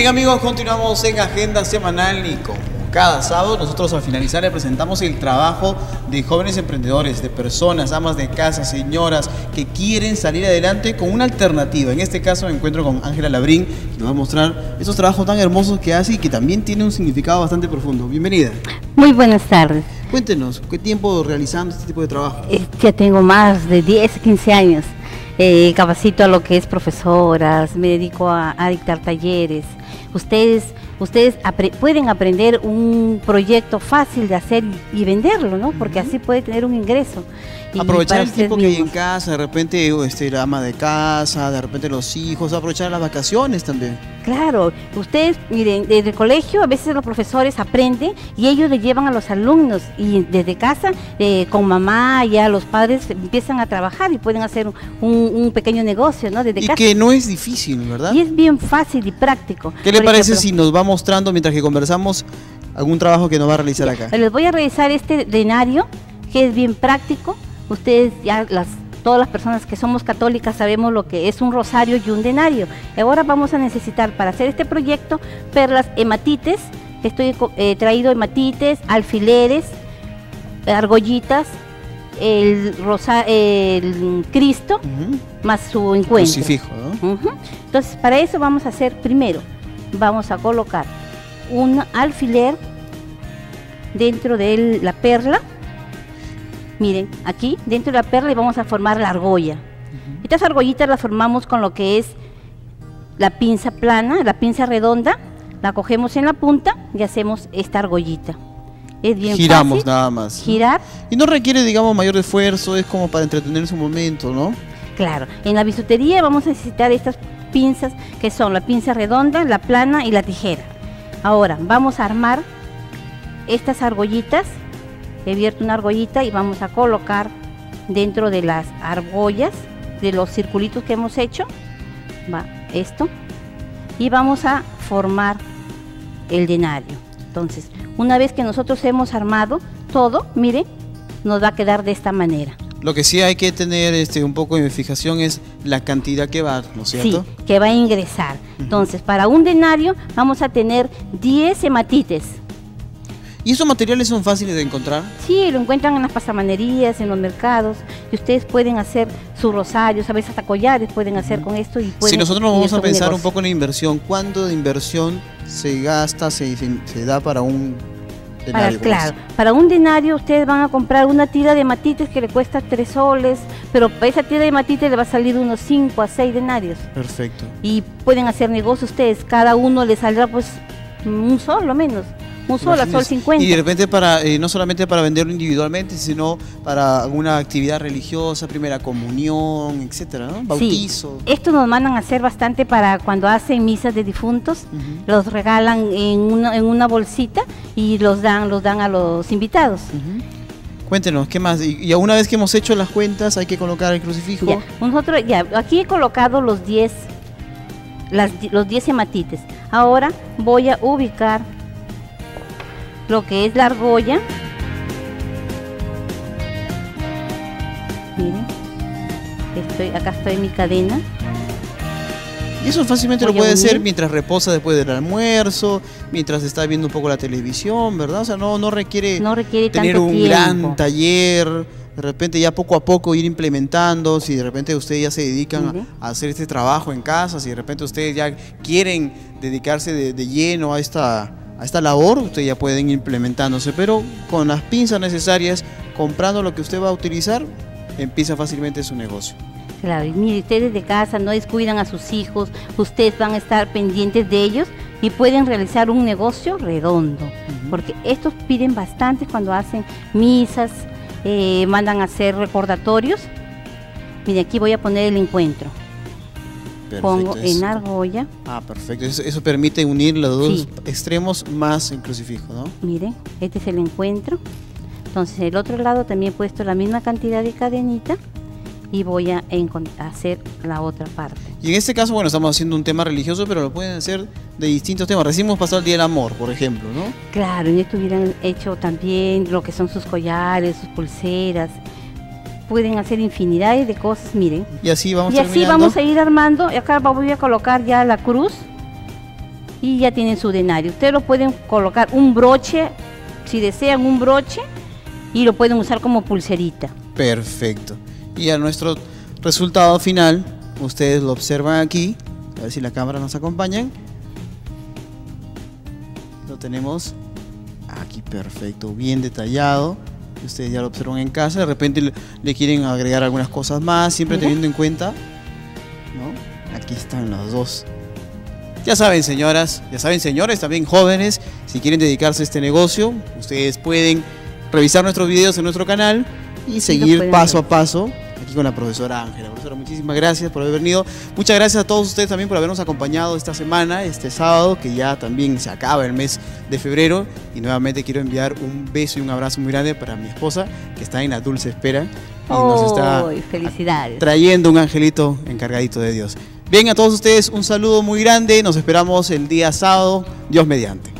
Bien amigos, continuamos en Agenda Semanal y como cada sábado nosotros al finalizar le presentamos el trabajo de jóvenes emprendedores, de personas, amas de casa, señoras que quieren salir adelante con una alternativa. En este caso me encuentro con Ángela Labrín, que nos va a mostrar esos trabajos tan hermosos que hace y que también tiene un significado bastante profundo. Bienvenida. Muy buenas tardes. Cuéntenos, ¿qué tiempo realizando este tipo de trabajo? Ya tengo más de 10, 15 años. Capacito a lo que es profesoras, me dedico a dictar talleres. Ustedes pueden aprender un proyecto fácil de hacer y venderlo, ¿no? Porque así puede tener un ingreso. Y aprovechar el tiempo que hay en casa, de repente la ama de casa, de repente los hijos, aprovechar las vacaciones también. Claro, ustedes, miren, desde el colegio a veces los profesores aprenden y ellos le llevan a los alumnos y desde casa, con mamá, ya los padres empiezan a trabajar y pueden hacer un pequeño negocio, ¿no? Desde casa. Y que no es difícil, ¿verdad? Y es bien fácil y práctico. ¿Qué le parece si nos va mostrando mientras que conversamos algún trabajo que nos va a realizar acá? Les voy a realizar este denario que es bien práctico. Ustedes ya todas las personas que somos católicas sabemos lo que es un rosario y un denario. Ahora vamos a necesitar para hacer este proyecto perlas hematites. Estoy traído hematites, alfileres, argollitas, el Cristo, más su encuentro. Crucifijo, ¿no? Entonces para eso vamos a hacer primero, vamos a colocar un alfiler dentro de la perla. Miren, aquí dentro de la perla y vamos a formar la argolla. Estas argollitas las formamos con lo que es la pinza plana, la pinza redonda, la cogemos en la punta y hacemos esta argollita. Es bien giramos fácil, nada más, ¿no? Girar. Y no requiere, digamos, mayor esfuerzo, es como para entretenerse un momento, ¿no? Claro, en la bisutería vamos a necesitar estas pinzas que son la pinza redonda, la plana y la tijera. Ahora vamos a armar estas argollitas. He abierto una argollita y vamos a colocar dentro de las argollas, de los circulitos que hemos hecho, va esto, y vamos a formar el denario. Entonces, una vez que nosotros hemos armado todo, miren, nos va a quedar de esta manera. Lo que sí hay que tener un poco de fijación es la cantidad que va, ¿no es cierto? Sí, que va a ingresar. Entonces, para un denario vamos a tener 10 hematites. ¿Y esos materiales son fáciles de encontrar? Sí, lo encuentran en las pasamanerías, en los mercados, y ustedes pueden hacer sus rosarios, a veces hasta collares pueden hacer con esto. Y pueden, si nosotros nos vamos a pensar un poco en la inversión, ¿cuánto de inversión se gasta, se da para un denario? Claro, para un denario ustedes van a comprar una tira de hematites que le cuesta 3 soles, pero para esa tira de hematites le va a salir unos 5 a 6 denarios. Perfecto. Y pueden hacer negocio ustedes, cada uno le saldrá pues un sol o menos. Un sol a sol 50. Y de repente para no solamente para venderlo individualmente, sino para alguna actividad religiosa, primera comunión, etcétera, ¿no? Bautizo. Sí. Esto nos mandan a hacer bastante para cuando hacen misas de difuntos, los regalan en una bolsita y los dan a los invitados. Cuéntenos, ¿qué más? Y una vez que hemos hecho las cuentas, hay que colocar el crucifijo. Ya, nosotros aquí he colocado los 10 hematites. Ahora voy a ubicar lo que es la argolla. Miren, acá estoy en mi cadena. Y eso fácilmente lo puede hacer mientras reposa después del almuerzo, mientras está viendo un poco la televisión, ¿verdad? O sea, no requiere tener un gran taller, de repente ya poco a poco ir implementando. Si de repente ustedes ya se dedican a hacer este trabajo en casa, si de repente ustedes ya quieren dedicarse de lleno a esta labor, ustedes ya pueden ir implementándose, pero con las pinzas necesarias, comprando lo que usted va a utilizar, empieza fácilmente su negocio. Claro, y mire, ustedes de casa no descuidan a sus hijos, ustedes van a estar pendientes de ellos y pueden realizar un negocio redondo, porque estos piden bastante cuando hacen misas, mandan a hacer recordatorios. Mire, aquí voy a poner el encuentro. Perfecto, pongo en argolla. Ah, perfecto. Eso permite unir los dos extremos más el crucifijo, ¿no? Miren, este es el encuentro. Entonces, el otro lado también he puesto la misma cantidad de cadenita y voy a hacer la otra parte. Y en este caso, bueno, estamos haciendo un tema religioso, pero lo pueden hacer de distintos temas. Recién hemos pasado el Día del Amor, por ejemplo, ¿no? Claro, en esto hubieran hecho también lo que son sus collares, sus pulseras. Pueden hacer infinidad de cosas, miren. Y así vamos a ir armando. Y acá voy a colocar ya la cruz y ya tienen su denario. Ustedes lo pueden colocar un broche, si desean un broche, y lo pueden usar como pulserita. Perfecto. Y a nuestro resultado final, ustedes lo observan aquí, a ver si la cámara nos acompaña. Lo tenemos aquí, perfecto, bien detallado. Ustedes ya lo observan en casa, de repente le quieren agregar algunas cosas más, siempre teniendo en cuenta, ¿no? Aquí están los dos. Ya saben, señoras, ya saben, señores, también jóvenes, si quieren dedicarse a este negocio, ustedes pueden revisar nuestros videos en nuestro canal y seguir paso a paso aquí con la profesora Ángela. Profesora, muchísimas gracias por haber venido. Muchas gracias a todos ustedes también por habernos acompañado esta semana, este sábado, que ya también se acaba el mes de febrero. Y nuevamente quiero enviar un beso y un abrazo muy grande para mi esposa, que está en la dulce espera y nos está felicidades, trayendo un angelito encargadito de Dios. Bien, a todos ustedes un saludo muy grande. Nos esperamos el día sábado, Dios mediante.